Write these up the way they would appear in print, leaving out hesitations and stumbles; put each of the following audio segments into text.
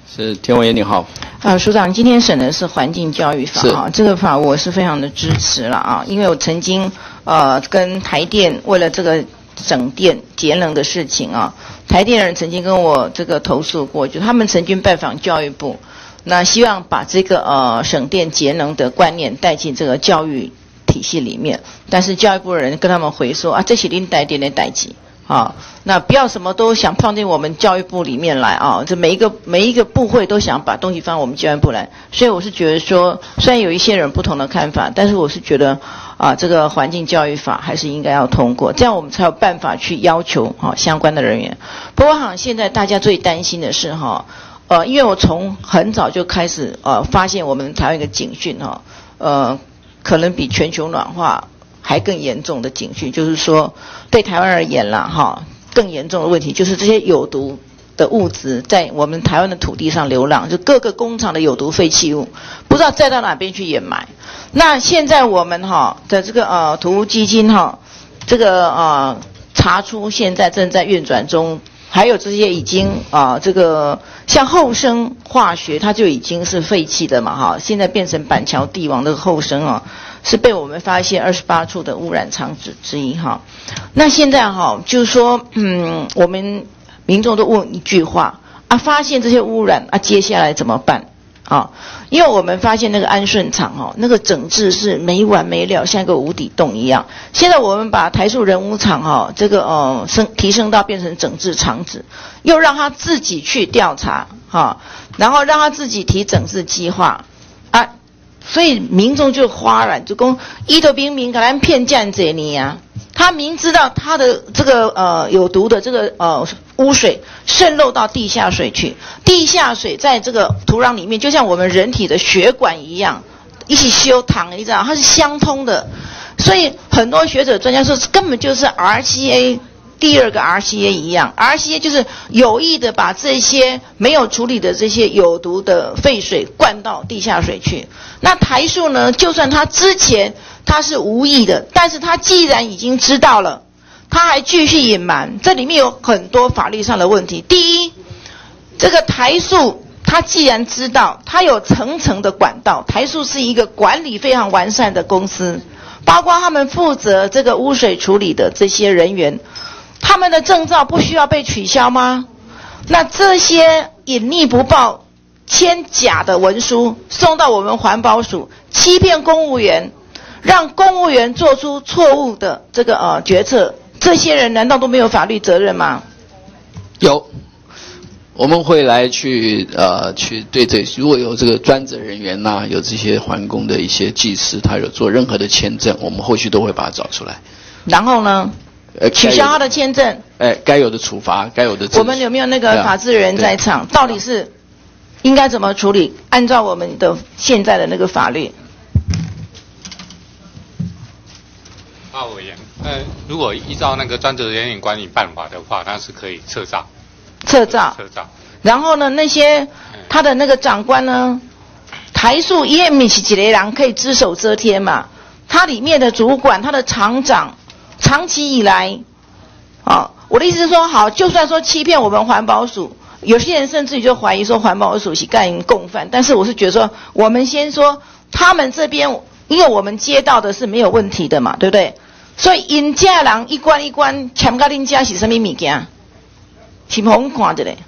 是田委员你好。 署长，今天审的是环境教育法啊，这个法我是非常的支持了啊，因为我曾经跟台电为了这个省电节能的事情啊，台电人曾经跟我这个投诉过，就他们曾经拜访教育部，那希望把这个省电节能的观念带进这个教育体系里面，但是教育部的人跟他们回说啊，这是您台电的代志。啊，那不要什么都想放进我们教育部里面来啊！这每一个部会都想把东西放我们教育部来，所以我是觉得说，虽然有一些人不同的看法，但是我是觉得这个环境教育法还是应该要通过，这样我们才有办法去要求相关的人员。不过好像现在大家最担心的是因为我从很早就开始发现我们台湾一个警讯可能比全球暖化还更严重的警讯，就是说对台湾而言啦更严重的问题就是这些有毒的物质在我们台湾的土地上流浪，就各个工厂的有毒废弃物不知道再到哪边去掩埋。那现在我们的这个土屋基金这个查出现在正在运转中，还有这些已经这个像后生化学它就已经是废弃的嘛现在变成板桥帝王的后生是被我们发现28处的污染场址之一那现在就是说我们民众都问一句话发现这些污染接下来怎么办因为我们发现那个安顺厂那个整治是没完没了，像一个无底洞一样。现在我们把台塑人武厂这个提升到变成整治厂址，又让他自己去调查然后让他自己提整治计划所以民众就哗然，就说伊都明明给咱骗这样子呢他明知道他的这个有毒的这个污水渗漏到地下水去，地下水在这个土壤里面就像我们人体的血管一样，一起修糖，你知道它是相通的。所以很多学者专家说根本就是 RCA 第二个 RCA 一样， RCA 就是有意的把这些没有处理的这些有毒的废水灌到地下水去。那台塑呢，就算他之前他是无意的，但是他既然已经知道了，他还继续隐瞒，这里面有很多法律上的问题。第一，这个台塑他既然知道，他有层层的管道，台塑是一个管理非常完善的公司，包括他们负责这个污水处理的这些人员，他们的证照不需要被取消吗？那这些隐匿不报、签假的文书送到我们环保署，欺骗公务员，让公务员做出错误的这个决策，这些人难道都没有法律责任吗？ 有，我们会来去对这如果有这个专责人员有这些环工的一些技师，他有做任何的签证，我们后续都会把它找出来。 然后呢？取消他的签证， 该有的处罚，该有的。 我们有没有那个法制人在场？到底是应该怎么处理？按照我们的现在的那个法律。 委员，如果依照那个专责人员管理办法的话，那是可以撤照。撤照。 然后呢，那些他的那个长官呢，台塑也不是一个人可以只手遮天嘛，他里面的主管，他的厂长。长期以来我的意思是说，好，就算说欺骗我们环保署，有些人甚至于就怀疑说环保署是干共犯，但是我是觉得说，我们先说他们这边，因为我们接到的是没有问题的嘛，对不对？所以因家人一关一关签到恁家是什么物件？是不好看的嘞。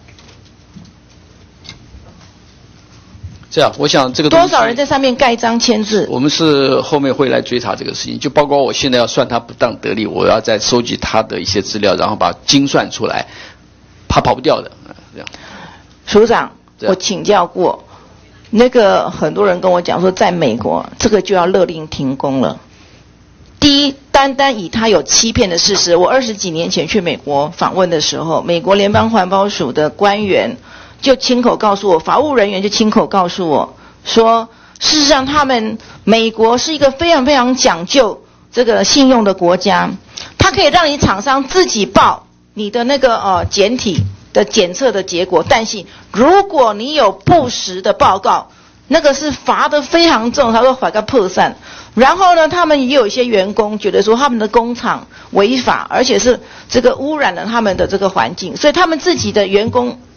这样，我想这个多少人在上面盖章签字？ 我们是后面会来追查这个事情，就包括我现在要算他不当得利，我要再收集他的一些资料，然后把它精算出来，他跑不掉的。这样， 署长，我请教过，那个很多人跟我讲说，在美国这个就要勒令停工了。第一，单单以他有欺骗的事实，我20几年前去美国访问的时候，美国联邦环保署的官员就亲口告诉我，法务人员就亲口告诉我说，事实上他们美国是一个非常非常讲究这个信用的国家，它可以让你厂商自己报你的那个检体的检测的结果，但是如果你有不实的报告，那个是罚得非常重，他说罚个破散。然后呢，他们也有一些员工觉得说他们的工厂违法，而且是这个污染了他们的这个环境，所以他们自己的员工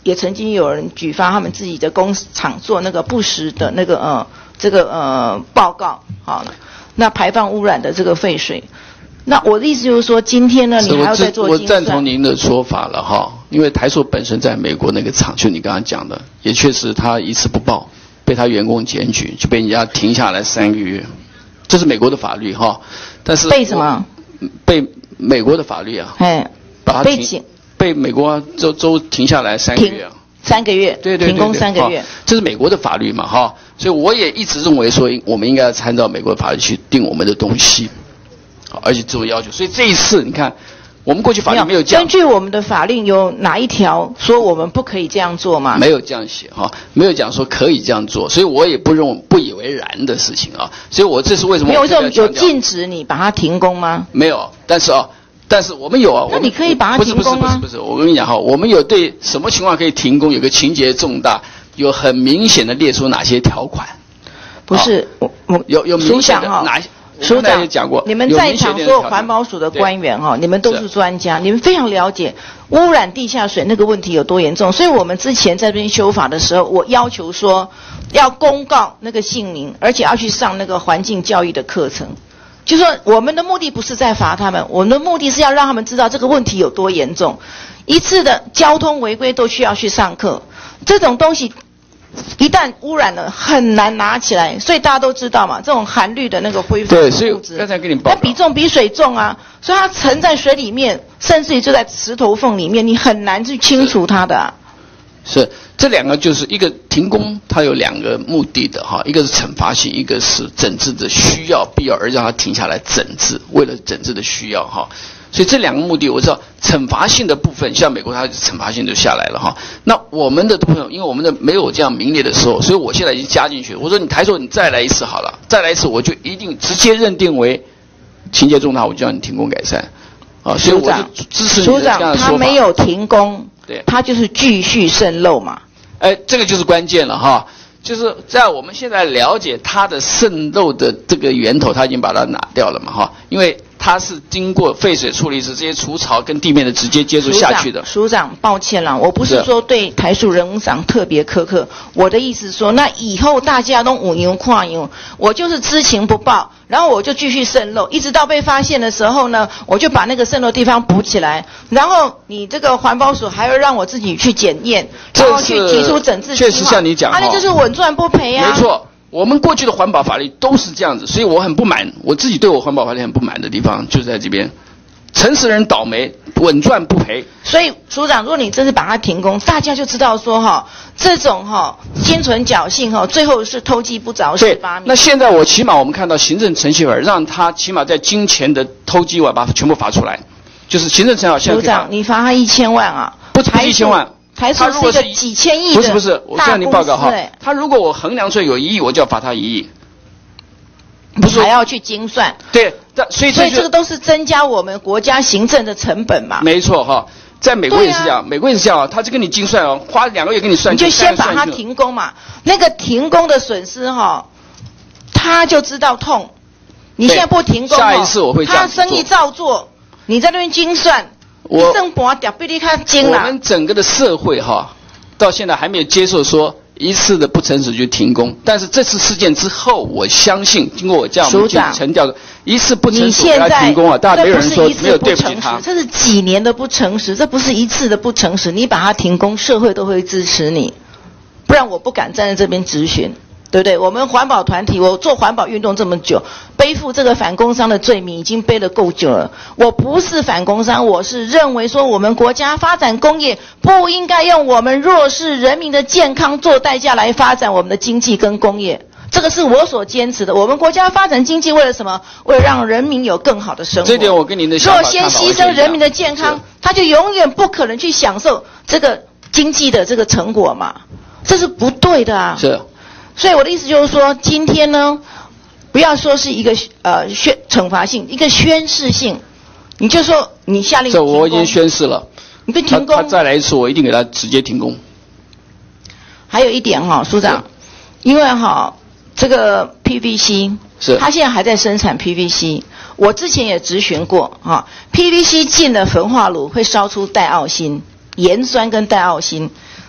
也曾经有人举发他们自己的工厂做那个不实的那个报告，好，那排放污染的这个废水。那我的意思就是说，今天呢，你还要再做精算。 我赞同您的说法了哈，因为台塑本身在美国那个厂，就你刚刚讲的，也确实他一次不报，被他员工检举，就被人家停下来3个月，这是美国的法律哈。但是被什么？ 被美国的法律啊，把他被美国州停下来3个月啊。 3个月， 对， 停工3个月， 这是美国的法律嘛哈，所以我也一直认为说，我们应该参照美国的法律去定我们的东西。而且这种要求，所以这一次你看，我们过去法律没有这样。 根据我们的法令有哪一条说我们不可以这样做吗？ 没有这样写哈，没有讲说可以这样做，所以我也不以为然的事情啊。所以我这是为什么？ 没有这种有禁止你把它停工吗？ 没有，但是我们有啊。 那你可以把它停工吗？ 不是，我跟你讲哈，我们有对什么情况可以停工，有个情节重大，有很明显的列出哪些条款。 不是， 有明显的哪些？ 署长也讲过，你们在场所有环保署的官员哈，你们都是专家，你们非常了解污染地下水那个问题有多严重。所以我们之前在这边修法的时候，我要求说要公告那个姓名，而且要去上那个环境教育的课程。就说我们的目的不是在罚他们，我们的目的是要让他们知道这个问题有多严重。一次的交通违规都需要去上课，这种东西。一旦污染了，很难拿起来，所以大家都知道嘛，这种含氯的那个挥发物质， 对，所以刚才给你报告， 它比重比水重啊，所以它沉在水里面，甚至于就在石头缝里面，你很难去清除它的啊。 是这两个就是一个停工，它有2个目的的哈，一个是惩罚性，一个是整治的需要必要而让它停下来整治，为了整治的需要哈。所以这2个目的，我知道惩罚性的部分，像美国它惩罚性就下来了哈。那我们的朋友，因为我们的没有这样明列的时候，所以我现在已经加进去。我说你台塑你再来一次好了，再来一次我就一定直接认定为情节重大，我就让你停工改善。啊，所以我就支持你的这样的说法。 署长他没有停工， 对， 他就是继续渗漏嘛。 这个就是关键了哈。就是在我们现在了解它的渗漏的这个源头，它已经把它拿掉了嘛哈，因为它是经过废水处理时这些除槽跟地面的直接接触下去的。 署长，抱歉了，我不是说对台塑人工厂特别苛刻，我的意思是说，那以后大家都五牛跨牛，我就是知情不报，然后我就继续渗漏，一直到被发现的时候呢，我就把那个渗漏地方补起来，然后你这个环保署还要让我自己去检验，然后去提出整治计划。 确实像你讲， 那就是稳赚不赔啊。 没错。我们过去的环保法律都是这样子，所以我很不满，我自己对我环保法律很不满的地方就是在这边，诚实人倒霉，稳赚不赔。 所以署长，如果你真是把它停工，大家就知道说哈，这种心存侥幸最后是偷鸡不着蚀把米。 那现在起码我们看到行政程序法让他起码在金钱的偷鸡，我把它全部罚出来，就是行政程序法。 署长，你罚他1000万啊？ 不止1000万。 台塑是一个几千亿的不是，我向您报告哈，他如果我衡量出有1亿，我就要罚他1亿， 不是还要去精算？ 对，所以这个都是增加我们国家行政的成本嘛。 没错哈，在美国也是这样，美国也是这样啊，他就跟你精算花2个月给你算， 你就先把它停工嘛，那个停工的损失他就知道痛。你现在不停工下一次我会这样他生意照做，你在那边精算。我们整个的社会到现在还没有接受说一次的不诚实就停工，但是这次事件之后，我相信经过我这样陈调的一次不诚实给他停工大家没有人说没有对不起他。 这是几年的不诚实，这不是一次的不诚实，你把它停工，社会都会支持你，不然我不敢站在这边质询。对不对？我们环保团体，我做环保运动这么久，背负这个反工商的罪名已经背得够久了。我不是反工商，我是认为说我们国家发展工业不应该用我们弱势人民的健康做代价来发展我们的经济跟工业。这个是我所坚持的。我们国家发展经济为了什么？为了让人民有更好的生活。 这点我跟您的想法若先牺牲人民的健康，他就永远不可能去享受这个经济的这个成果嘛。这是不对的啊。 是。 所以我的意思就是说，今天呢，不要说是一个惩罚性，一个宣示性，你就说你下令停工。 这我已经宣示了。 你不停工， 他再来一次，我一定给他直接停工。 还有一点署长，因为这个 PVC 是， 他现在还在生产 PVC， 我之前也质询过PVC 进了焚化炉会烧出戴奥辛、盐酸跟戴奥辛。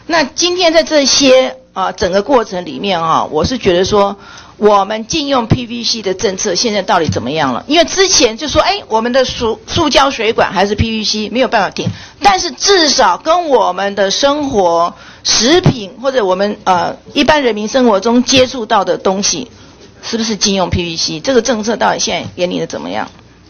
那今天在这些整个过程里面我是觉得说，我们禁用 PVC 的政策现在到底怎么样了？因为之前就说，我们的塑胶水管还是 PVC 没有办法停，但是至少跟我们的生活食品或者我们一般人民生活中接触到的东西，是不是禁用 PVC？ 这个政策到底现在研拟的怎么样？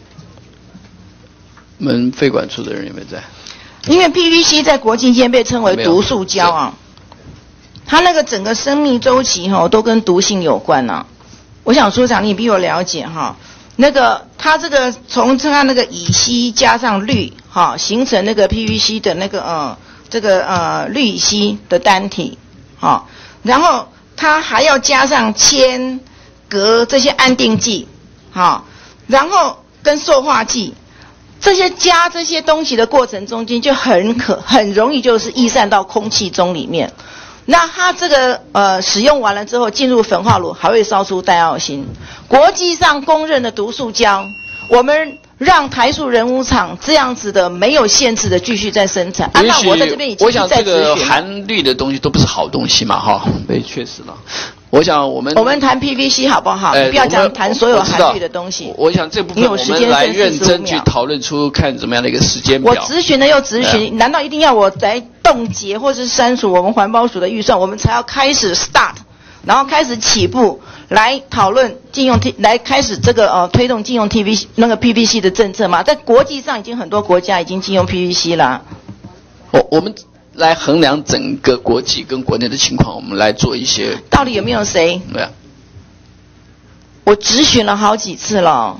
我们废管处的人有没有在？ 因为 PVC 在国际间被称为毒塑胶它那个整个生命周期都跟毒性有关我想所长你比我了解那个它这个从它那个乙烯加上氯形成那个 PVC 的那个这个氯乙烯的单体然后它还要加上铅、镉这些安定剂然后跟塑化剂。这些加这些东西的过程中间就很容易就是逸散到空气中里面。那它这个使用完了之后进入焚化炉还会烧出戴奥辛。国际上公认的毒塑胶，我们让台塑人武厂这样子的没有限制的继续在生产。那我在这边已经我想这个含氯的东西都不是好东西嘛对，确实了。我想我们谈 PVC 好不好？你不要谈所有含氯的东西。 我想这部分我们来认真去讨论出看怎么样的一个时间表。 我质询了又质询，难道一定要我来冻结或是删除我们环保署的预算，我们才要开始 start， 然后开始起步来讨论禁用来开始这个推动禁用 PVC 的政策嘛？在国际上已经很多国家已经禁用 PVC 了。 我们来衡量整个国际跟国内的情况，我们来做一些。 到底有没有谁？ 对啊。 我质询了好几次了。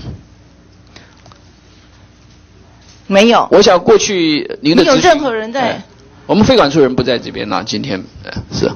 没有。 我想过去您的没有任何人在。 我们废管处人不在这边今天是。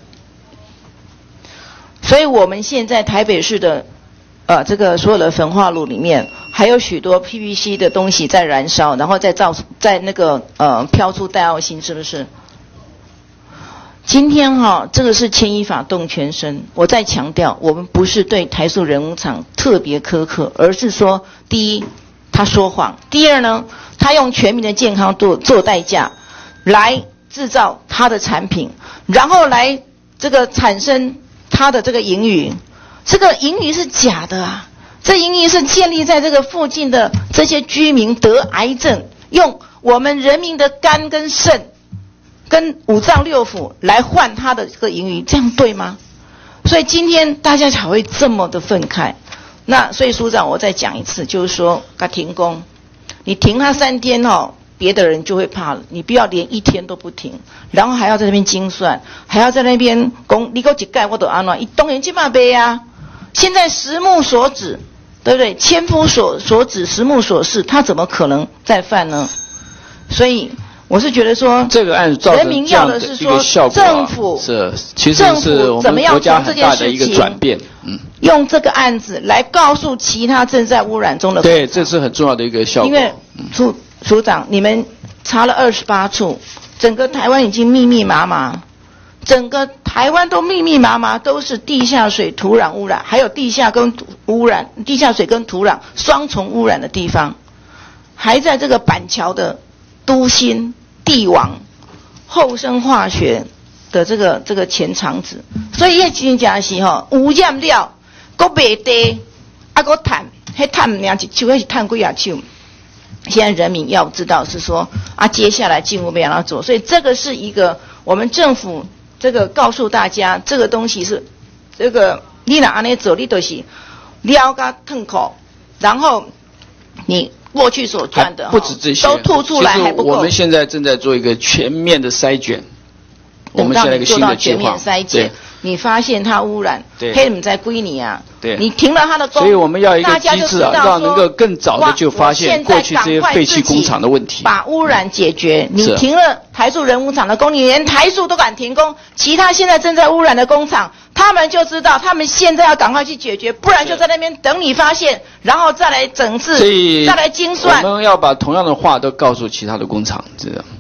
所以我们现在台北市的这个所有的焚化炉里面还有许多 PVC 的东西在燃烧，然后在那个飘出戴奥辛，是不是？今天这个是牵一发动全身。我再强调，我们不是对台塑人武厂特别苛刻，而是说，第一，他说谎；第二呢，他用全民的健康做代价来制造他的产品，然后来这个产生他的这个盈余。这个盈余是假的这盈余是建立在这个附近的这些居民得癌症，用我们人民的肝跟肾跟五脏六腑来换他的这个盈余，这样对吗？所以今天大家才会这么的愤慨。那所以署长我再讲一次，就是说他停工，你停他3天别的人就会怕了，你不要连1天都不停，然后还要在那边精算，还要在那边讲你给我一盖我都安怎，当然这么卖现在实目所指，对不对？千夫所指，实目所示，他怎么可能再犯呢？所以我是觉得说， 这个案造成这样的一个效果政府其实是我们国家很大的一个转变。 用这个案子来告诉其他正在污染中的。 对，这是很重要的一个效果。 因为署长，你们查了28处，整个台湾已经密密麻麻。整个台湾都密密麻麻，都是地下水、土壤污染，还有地下水跟土壤双重污染的地方，还在这个板桥的都心、帝王、后生化学的这个前厂子，所以真正是污染了，还卖地，还赚，那赚两一手，那是赚几啊手。现在人民要知道是说接下来进一步要让他做，所以这个是一个我们政府。这个告诉大家，这个东西是这个你哪安尼走，你都是撩个痛口，然后你过去所赚的不止这些都吐出来还不够。 我们现在正在做一个全面的筛检，我们现在一个新的计划。 全面筛检，你发现它污染，黑你在归你对， 你停了它的工， 所以我们要一个机制让能够更早的就发现过去这些废弃工厂的问题， 把污染解决。你停了台塑人武厂的工，你连台塑都敢停工，其他现在正在污染的工厂，他们就知道他们现在要赶快去解决，不然就在那边等你发现，然后再来整治，再来精算。 我们要把同样的话都告诉其他的工厂，这样。